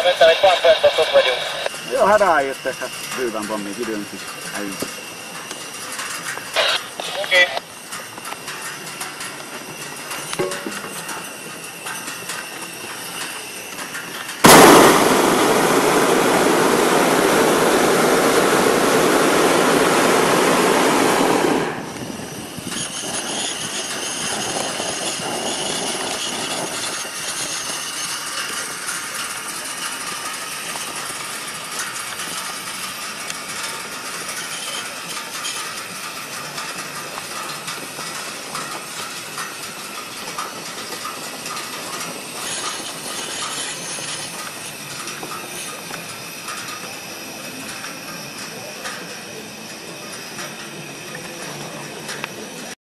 Szerintem egy pár percben ott vagyunk. Ja, hát ráértek, hát bőven van még időnk is. Oké.